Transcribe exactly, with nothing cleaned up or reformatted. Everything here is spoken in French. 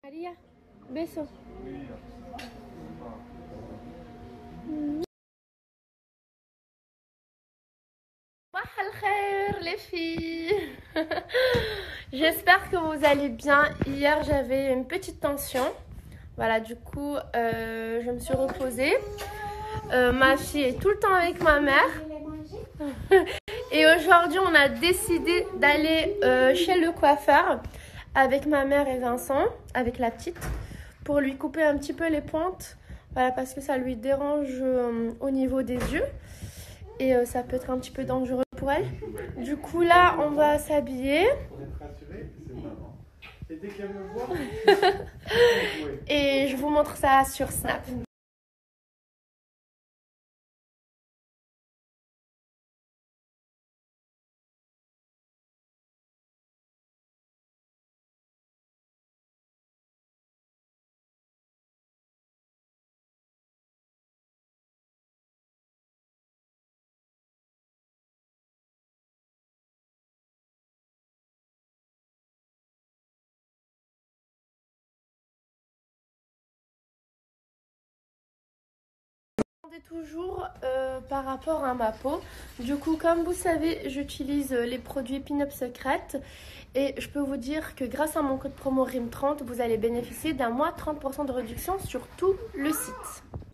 Maria, beso. Bonjour les filles. J'espère que vous allez bien. Hier j'avais une petite tension. Voilà, du coup euh, je me suis reposée. Euh, ma fille est tout le temps avec ma mère. Et aujourd'hui on a décidé d'aller euh, chez le coiffeur avec ma mère et Vincent, avec la petite, pour lui couper un petit peu les pointes. Voilà, parce que ça lui dérange euh, au niveau des yeux. Et euh, ça peut être un petit peu dangereux pour elle. Du coup là on va s'habiller. Et dès qu'elle me voit, et je vous montre ça sur Snap. Toujours euh, par rapport à ma peau. Du coup, comme vous savez, j'utilise les produits Pin-Up Secret et je peux vous dire que grâce à mon code promo R I M trente, vous allez bénéficier d'un mois trente pour cent de réduction sur tout le site.